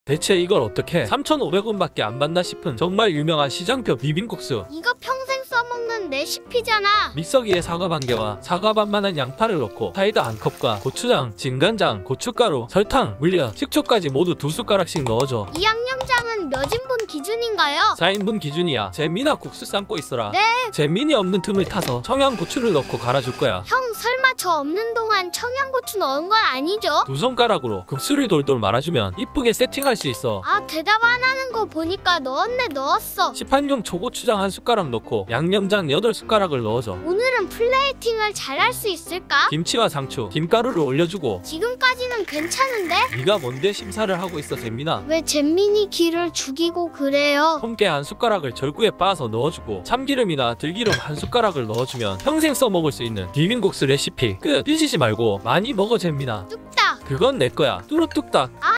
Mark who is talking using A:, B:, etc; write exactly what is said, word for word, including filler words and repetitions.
A: 대체 이걸 어떻게 삼천오백 원밖에 안 받나 싶은 정말 유명한 시장표 비빔국수.
B: 이거 평생 써먹는 레시피잖아.
A: 믹서기에 사과 반 개와 사과 반만한 양파를 넣고 사이다 한 컵과 고추장, 진간장, 고춧가루, 설탕, 물엿, 식초까지 모두 두 숟가락씩 넣어줘.
B: 이 양념장은 몇 인분 기준인가요?
A: 사 인분 기준이야. 재민아 국수 삶고 있어라.
B: 네.
A: 재민이 없는 틈을 타서 청양고추를 넣고 갈아줄 거야.
B: 형 설마 저 없는 동안 청양고추 넣은 건 아니죠?
A: 두 손가락으로 국수를 돌돌 말아주면 이쁘게 세팅할 수 있어.
B: 아 대답 안 하는 거 보니까 넣었네 넣었어.
A: 시판용 초고추장 한 숟가락 넣고 양념장 여덟 숟가락을 넣어줘.
B: 오늘은 플레이팅을 잘할 수 있을까?
A: 김치와 상추, 김가루를 올려주고.
B: 지금까지는 괜찮은데?
A: 네가 뭔데 심사를 하고 있어 잼민아.
B: 왜 잼민이 기를 죽이고 그래요?
A: 통깨 한 숟가락을 절구에 빻아서 넣어주고 참기름이나 들기름 한 숟가락을 넣어주면 평생 써먹을 수 있는 비빔국수 레시피 끝. 삐지지 말고 많이 먹어 잼민아.
B: 뚝딱.
A: 그건 내 거야. 뚜루뚝딱.
B: 아